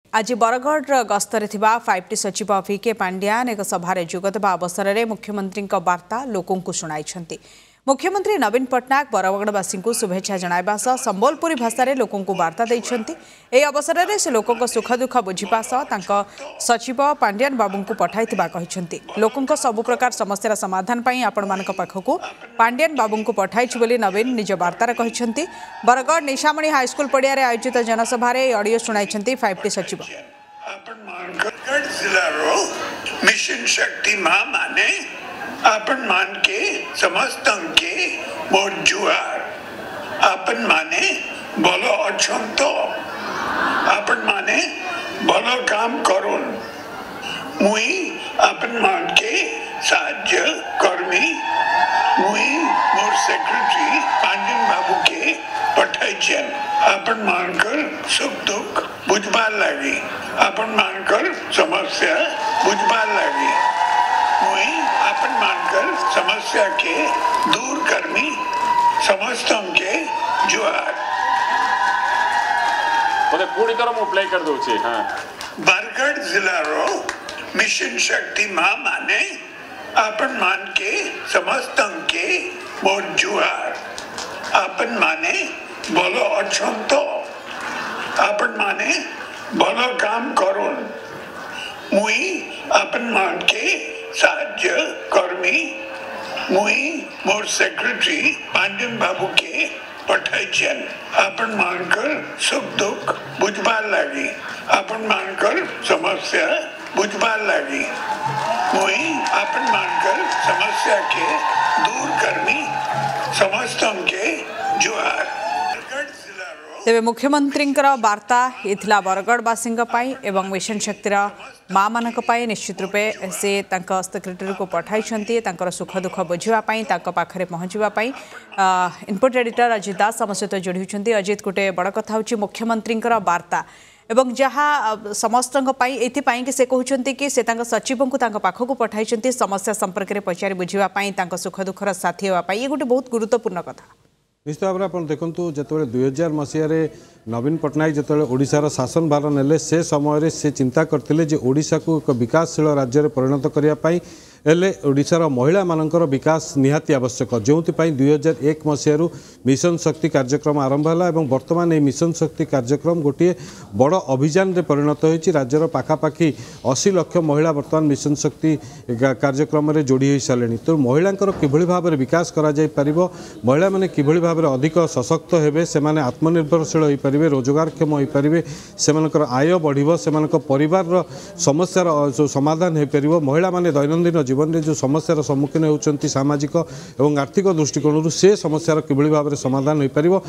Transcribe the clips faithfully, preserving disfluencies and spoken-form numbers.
आज बरगढ़ गस्तर थिबा five T सचिव भिके पांड्यान एक सभारे जोगदेवा अवसर में मुख्यमंत्री वार्ता लोकों शुणाई। मुख्यमंत्री नवीन पट्टनायक बरगढ़वासी को शुभेच्छा जणाइबा सह संबलपुरी भाषा रे लोकों को वार्ता दैछन्ति। एही अवसर में से लोकों सुख दुख बुझिबा सह तांको सचिव पांड्यान बाबू को पठाइथिबा कहिसन्ति। लोकों सबु प्रकार समस्या समाधान पई आपण मानक पाखकु पांड्यान बाबू को पठाइछु बोली नवीन निज वार्तार कहिसन्ति। बरगढ़ निशामणी हाईस्कूल पड़िया रे आयोजित जनसभा रे ऑडियो शुणाइछन्ति फाइव टी सचिव। मिशन शक्ति मां माने आपन मान के समस्त के मोर जुआर आपन माने बोलो अच्छंतो आपन माने बोलो काम करुन मुई आपन मान के साहाय्य कर्मी मुई मोर सेक्रेटरी पांड्यन बाबू के पठाइछन आपन मानकर सुख दुख बुझबार लागी आपन मानकर समस्या बुझबार लागी मुई आपन मानकर समस्या के दूर कर्मी समस्त के जुआर बोले पूरी तरह मु प्ले कर दोछे। हां बरगढ़ जिला रो मिशन शक्ति मां माने आपन मान के समस्त के मोर जुआर आपन माने बोलो अच्छंतो आपन माने बोलो काम करुन मुई आपन मान के साहाय्य कर्मी मुई मोर सेक्रेटरी पांड्यन बाबू के पठाइछन आपन मानकर सुख दुख बुझबार लागी आपन मानकर समस्या बुझबार लागी मुई आपन मानकर समस्या के दूर कर्मी समस्त के जुआर। तेबे मुख्यमंत्री वार्ता इथिला बरगढ़वासी एवं मिशन शक्तिर माँ मानक निश्चित रूपे से सेक्रेटरी को पठाई सुख दुख बुझापी पाखे पहुँचापी। इनपुट एडिटर अजित दास आम सहित जोड़ी होती। अजित गोटे बड़ कथा हूँ मुख्यमंत्री वार्ता एवं जहाँ समस्त कि से कहते कि से सचिव को पाखक पठाई समस्या संपर्क में पचारि बुझापी सुख दुखर साथी होगापी ये गोटे बहुत गुरुत्वपूर्ण कथा। निश्चित भाव में आप देखूँ जो दुई हजार मसीह नवीन पट्टनायक जो ओडिशार शासन भार नेले से समय से चिंता करते ओडिशा को एक विकासशील राज्य में परिणत करने हेले ओडिशार महिला मानकर विकास निहाती आवश्यक जो दुई हजार एक मसीह मिशन शक्ति कार्यक्रम आरंभ है और बर्तमान ये मिशन शक्ति कार्यक्रम गोटे बड़ अभियान रे परिणत होती। राज्यर पाखापाखि अशी लक्ष महिला बर्तमान मिशन शक्ति कार्यक्रम में जोड़ी हो सारे तो महिला किभली भाव में विकास करा जाय परिबो महिला माने किभली भाव में अधिक सशक्त हेबे से आत्मनिर्भरशील हो पारे रोजगारक्षम हो पारे से आय बढ़िबो से परिवार समस्यार समाधान हो पार महिला माने दैनंदिन जीवन में जो समस्यार सम्मुखीन होती सामाजिक और आर्थिक दृष्टिकोण से समस्यार किभली भाव में समाधान हो पार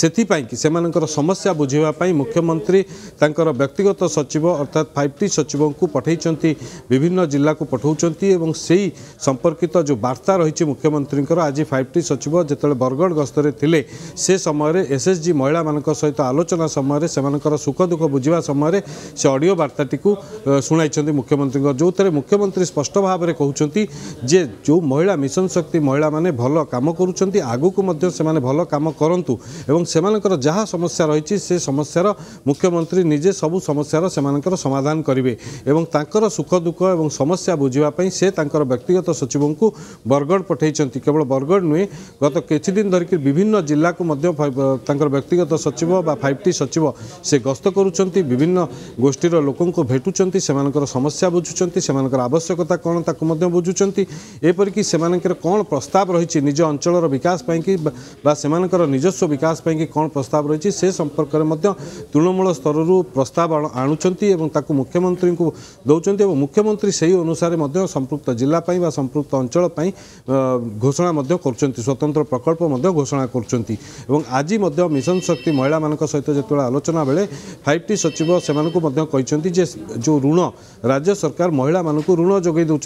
से समस्या बुझापी मुख्यमंत्री तांकर व्यक्तिगत सचिव अर्थात फाइव टी सचिव को पठाई विभिन्न जिला को पठाउछंती एवं से संपर्कित जो वार्ता रही मुख्यमंत्री आज फाइव टी सचिव जो बरगढ़ गस्तर थिले से समय एसएसजी महिला मान सहित आलोचना समय से सुख दुख बुझा समय से ऑडियो वार्ताटी को शुणाई मुख्यमंत्री जो थे मुख्यमंत्री स्पष्ट भाव में कहते जे जो महिला मिशन शक्ति महिला माने भल काम करुँच आगु को मध्य से माने भल काम करंतु एवं सेमानकर जहाँ समस्या रही से समस्यार मुख्यमंत्री निजे सबु समस्यार सेमानकर समाधान करेंगे एवं तांकर सुख दुख एवं समस्या बुझापी से तांकर व्यक्तिगत सचिव को बरगढ़ पठाई केवल बरगढ़ नुहे गत किछि दिन धरिक विभिन्न जिला को मध्य तांकर व्यक्तिगत सचिव बा फाइव टी सचिव से गस्त करुँच विभिन्न गोष्ठीर लोकों को भेटुंट से समस्या बुझुंट से आवश्यकता कौन ताकू बुझुंट एपरिक से कौन प्रस्ताव रही निज अंचल विकास पाई निजस्व विकास पाई कौन प्रस्ताव रही से संपर्क में तृणमूल स्तर प्रस्ताव आणुंट मुख्यमंत्री को दौरान और मुख्यमंत्री से ही अनुसार संपृक्त जिलापाई संपृक्त अंचल घोषणा कर स्वतंत्र प्रकल्प घोषणा कर आज मिशन शक्ति महिला मान सहित जो आलोचना बेले फाइव टी सचिव से जो ऋण राज्य सरकार महिला मानक ऋण जोगे दौरान पंदर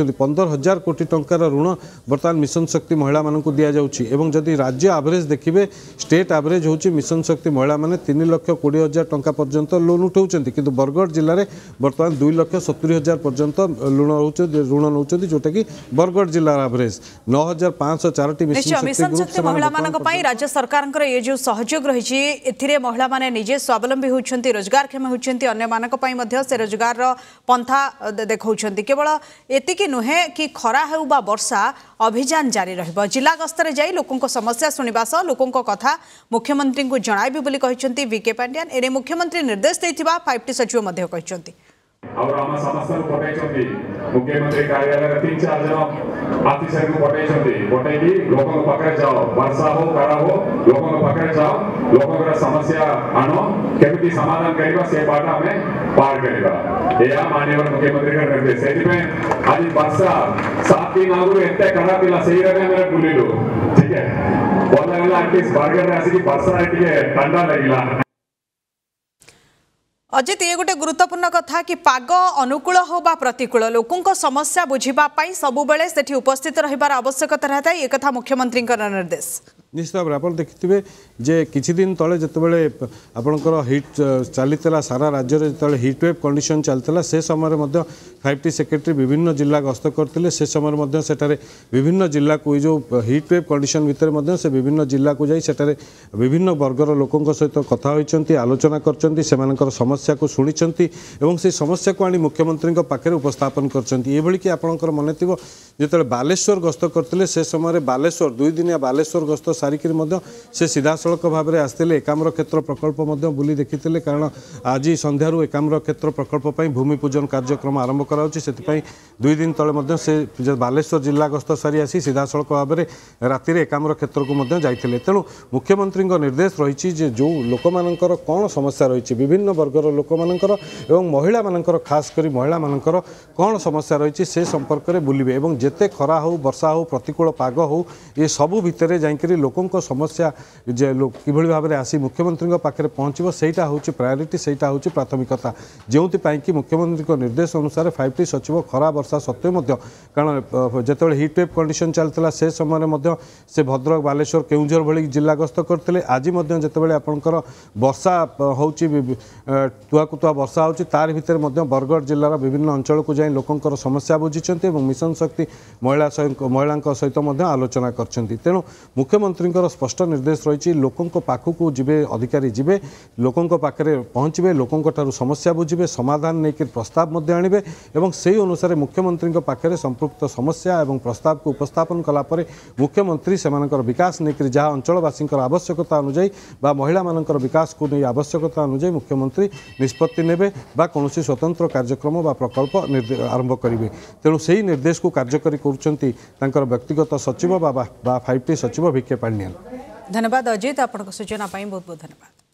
हजार कोटी टंकार ऋण बर्तमान मिशन शक्ति महिला मानक दि जाउछि एवं जदि राज्य एवरेज देखिए स्टेट एवरेज होछि मिशन शक्ति महिला माने तीन लाख कोड़े हजार टंका पर्यंत लोन उठाउछन्ति किंतु बरगढ़ जिले में बर्तमान दुई लाख सत्तरी हजार पर्यंत ऋण ऋण नौ जोटा कि बरगढ़ जिलार एवरेज नौ हजार पाँच सौ चार मिशन शक्ति महिला राज्य सरकार ये जो सहयोग रही ए महिला माने निजे स्वावलंबी होती रोजगारक्षम होती अन्य से रोजगार पंथा देखा केवल एतिकी नुहे कि खरा हो बा वर्षा अभियान जारी रहिबो जिला गस्तर जाई लोकों समस्या सुनिबा सह लोकों कथा मुख्यमंत्री को जणाइबे बोली कहिसंती वीके पांड्यान एने मुख्यमंत्री निर्देश दैथिबा फाइव टी सचिव मध्ये कहिसंती और आम समस्त पठाई मुख्यमंत्री कार्यालय तीन चार जन ऑफिसर को पठाई पठाई लोक पाखे जाओ वर्षा हो खरा हो लोक पाखे जाओ लोक समस्या आण केमी समाधान करवा से बाट आम पार करवा यह माननीय मुख्यमंत्री का निर्देश से आज वर्षा सात दिन आगु एत खराब था से बुलू ठीक है भल लगे आटलिस्ट बारगढ़ आसिक वर्षा ठंडा लगे अजित ये गोटे गुरुत्वपूर्ण कथा कि पाग अनुकूल हो बा प्रतिकूल लोकों समस्या बुझापी सबुबले सेठी उपस्थित रहिबार आवश्यकता रहता है एक कथा मुख्यमंत्री निर्देश निश्चित भाव आप देखिए जे किछि दिन तले जितेबाला आपणकर हिट चली सारा राज्य में जो हिट वेव कंडीशन चलता से समय फाइव टी सेक्रेटरी विभिन्न जिला गस्त करते से समय सेठारे विभिन्न जिला को जो हिट वेव कंडीशन भितर से विभिन्न जिला को जाई सेठारे विभिन्न वर्गर लोकों सहित कथा होइचंती आलोचना करचंती सेमानकर समस्या को शुणिचंती एवं से समस्या को आनी मुख्यमंत्री पाखे उपस्थापन करचंती एभली कि आपणकर मन थिबो जेतले बालेश्वर गस्त करते से समय बालेश्वर दुई दिनिया बालेश्वर गस्त सारिक से सीधासख भाव में आसते एकाम्र क्षेत्र प्रकल्प बुली देखी कारण आज संध्यारू एकाम्र क्षेत्र प्रकल्प भूमि पूजन कार्यक्रम आरंभ कराई दुई दिन तले से बालेश्वर जिला गस्त सारी आसी सीधासख भाव में राति एकाम्र क्षेत्र को जाते तेणु मुख्यमंत्री निर्देश रही जो लोक मानकर कौन समस्या रही विभिन्न वर्गर लोक मानकर एवं महिला मानकर खास कर महिला मानकर कौन समस्या रही से संपर्क में बुलवे और जिते खरा हो वर्षा हो प्रतिकूल पाग हो ये सबू भितर जाकि लोकों समस्या जे लोक किभली भाव में आसी मुख्यमंत्री पाखे पहुँचो सहीटा हूँ प्रायोरीटी सहीटा हूँ प्राथमिकता जो कि मुख्यमंत्री निर्देश अनुसार फाइव टी सचिव खरा वर्षा सत्वे कारण जिते हिट वेव कंडीशन चलता से समय से भद्रक बालेश्वर केउंझर भली जिला गस्त करते आज जितेबाला आपंकर वर्षा हो तुआ तुआ वर्षा हो तार भितर बरगढ़ जिलार विभिन्न अंचल को जाई लोकों समस्या बुझी मिशन शक्ति महिला महिला सहित आलोचना कर तेणु मुख्यमंत्री स्पष्ट निर्देश रही लोकों पाखक जीवे अधिकारी जीवे लोकों पाखे पहुँचे लोकों समस्या बुझे समाधान नहीं प्रस्ताव आणवे और से अनुसार मुख्यमंत्री पाखे संपृक्त समस्या और प्रस्ताव को उपस्थापन कलापर मुख्यमंत्री से विकास नहीं जहाँ अंचलवासी आवश्यकता अनुजाई बा महिला मानकर विकास को नहीं आवश्यकता अनुजाई मुख्यमंत्री निष्पत्ति नेबे बा कौनसी स्वतंत्र कार्यक्रम बा प्रकल्प आरंभ करेंगे तेणु से निर्देश को कार्यकारी करुँच व्यक्तिगत सचिव बा फाइव टी सचिव वीके पांड्यान। धन्यवाद अजित आपन सूचना बहुत बहुत धन्यवाद।